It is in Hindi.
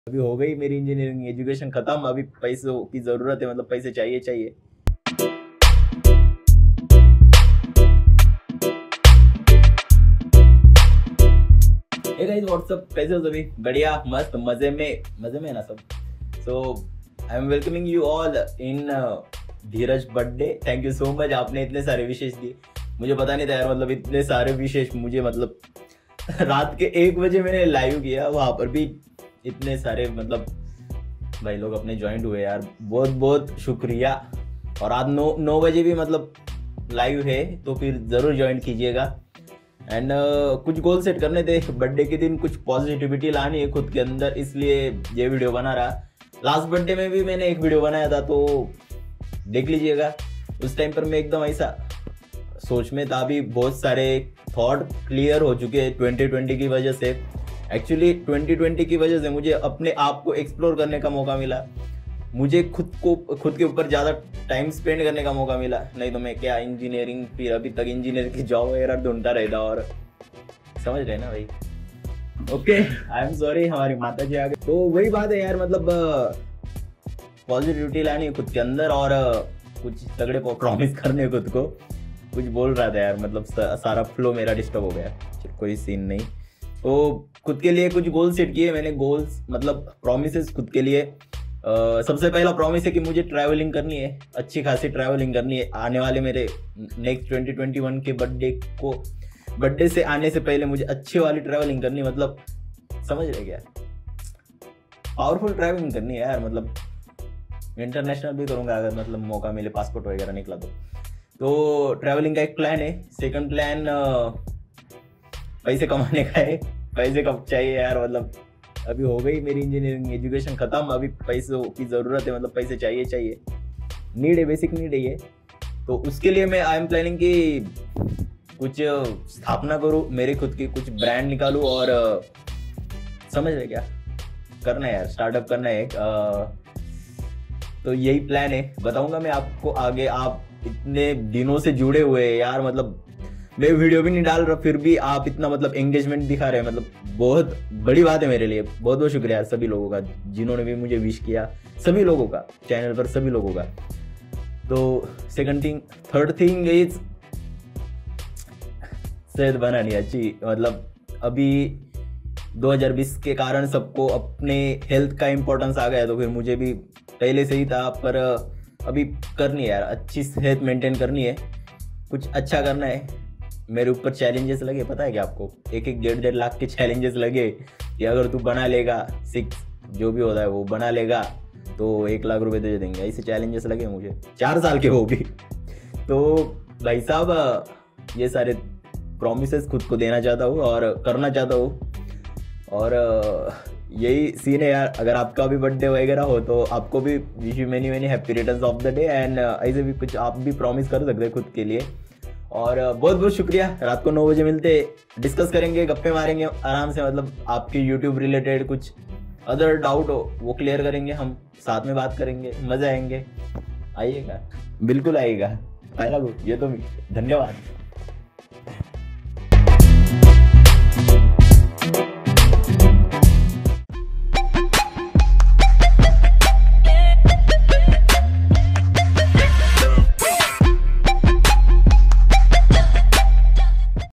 अभी हो गई मेरी इंजीनियरिंग एजुकेशन खत्म, अभी पैसों की जरूरत है, मतलब पैसे चाहिए चाहिए। हे गाइस व्हाट्सअप, कैसे हो सभी? बढ़िया, मस्त, मजे में है ना सब? So I am welcoming you all in Dheeraj birthday. Thank you so much, आपने इतने सारे विशेष दिए। मुझे पता नहीं था यार, मतलब इतने सारे विशेष मुझे, मतलब रात के 1 बजे मैंने लाइव किया, वहां पर भी इतने सारे मतलब भाई लोग अपने ज्वाइंट हुए यार, बहुत बहुत शुक्रिया। और आज 9 बजे भी मतलब लाइव है, तो फिर जरूर ज्वाइन कीजिएगा। एंड कुछ गोल सेट करने थे बर्थडे के दिन, कुछ पॉजिटिविटी लानी है खुद के अंदर, इसलिए ये वीडियो बना रहा। लास्ट बर्थडे में भी मैंने एक वीडियो बनाया था, तो देख लीजिएगा। उस टाइम पर मैं एकदम ऐसा सोच में था, भी बहुत सारे थॉट क्लियर हो चुके हैं 2020 की वजह से। एक्चुअली 2020 की वजह से मुझे अपने आप को एक्सप्लोर करने का मौका मिला, मुझे खुद के ऊपर ज़्यादा टाइम स्पेंड करने का मौका मिला। नहीं तो मैं क्या इंजीनियरिंग, फिर अभी तक इंजीनियर की जॉब वगैरह ढूंढता रहता, और समझ रहे ना भाई। ओके, आई एम सॉरी, हमारी माता जी आ गई। तो वही बात है यार, मतलब पॉजिटिविटी लानी है खुद के अंदर, और कुछ तगड़े प्रॉमिस करने खुद को। कुछ बोल रहा था यार, मतलब सारा फ्लो मेरा डिस्टर्ब हो गया, कोई सीन नहीं। तो खुद के लिए कुछ गोल सेट किए मैंने, गोल्स मतलब प्रॉमिसेस खुद के लिए। सबसे पहला प्रॉमिस है कि मुझे ट्रैवलिंग करनी है, अच्छी खासी ट्रैवलिंग करनी है। आने वाले मेरे नेक्स्ट 2021 के बर्थडे से आने से पहले मुझे अच्छी वाली ट्रैवलिंग करनी है, मतलब समझ रहे क्या? पावरफुल ट्रैवलिंग करनी है यार, मतलब इंटरनेशनल भी करूंगा अगर मतलब मौका मिले, पासपोर्ट वगैरह निकला तो ट्रैवलिंग का एक प्लान है। सेकंड प्लान पैसे कमाने का है। पैसे कब चाहिए यार, मतलब अभी हो गई मेरी इंजीनियरिंग एजुकेशन खत्म, अभी पैसों की ज़रूरत है, मतलब पैसे चाहिए चाहिए, नीड है, बेसिक नीड है ये। तो उसके लिए मैं आई एम प्लानिंग कि कुछ स्थापना करूँ, मेरे खुद की कुछ ब्रांड निकालूँ, और समझ रहे क्या करना है यार, स्टार्टअप करना है एक। तो यही प्लान है, बताऊंगा मैं आपको आगे। आप इतने दिनों से जुड़े हुए हैं यार, मतलब मैं वीडियो भी नहीं डाल रहा, फिर भी आप इतना मतलब एंगेजमेंट दिखा रहे हैं, मतलब बहुत बड़ी बात है मेरे लिए। बहुत बहुत शुक्रिया सभी लोगों का जिन्होंने भी मुझे विश किया, सभी लोगों का, चैनल पर सभी लोगों का। तो थर्ड थिंग इज सेहत बनानी अच्छी, मतलब अभी 2020 के कारण सबको अपने हेल्थ का इम्पोर्टेंस आ गया, तो फिर मुझे भी पहले से ही था, पर अभी करनी है यार, अच्छी सेहत मेंटेन करनी है, कुछ अच्छा करना है। मेरे ऊपर चैलेंजेस लगे, पता है क्या आपको? 1-1 लाख के चैलेंजेस लगे कि अगर तू बना लेगा 6 जो भी होता है वो बना लेगा तो 1 लाख रुपए दे देंगे, ऐसे चैलेंजेस लगे मुझे 4 साल के, वो भी। तो भाई साहब, ये सारे प्रॉमिसेस खुद को देना चाहता हूँ और करना चाहता हूँ, और यही सीन है यार। अगर आपका भी बर्थडे वगैरह हो तो आपको भी wish you many many happy returns of the day. And ऐसे भी कुछ आप भी प्रॉमिस कर सकते हैं खुद के लिए। और बहुत बहुत शुक्रिया। रात को 9 बजे मिलते, डिस्कस करेंगे, गप्पे मारेंगे आराम से, मतलब आपके यूट्यूब रिलेटेड कुछ अदर डाउट हो वो क्लियर करेंगे, हम साथ में बात करेंगे, मजा आएंगे। आइएगा, बिल्कुल आइएगा, आएगा ये तो। धन्यवाद।